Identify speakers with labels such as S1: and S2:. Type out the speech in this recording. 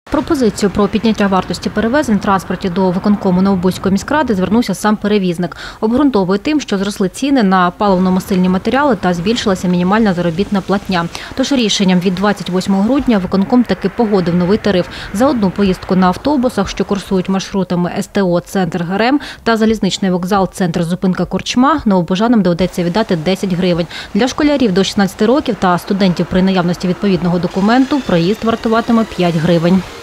S1: Пропозицію про підняття вартості перевезень в транспорті до виконкому Новобузької міськради звернувся сам перевізник. Обґрунтовує тим, що зросли ціни на паливно-мастильні матеріали та збільшилася мінімальна заробітна платня. Тож рішенням від 28 грудня виконком таки погодив новий тариф. За одну поїздку на автобусах, що курсують маршрутами СТО «Центр ГРМ» та залізничний вокзал «Центр зупинка Корчма», новобужанам доведеться віддати 10 гривень. Для школярів до 16 років та студентів при наявності відповідного документу проїзд вартуватиме 5 гривень.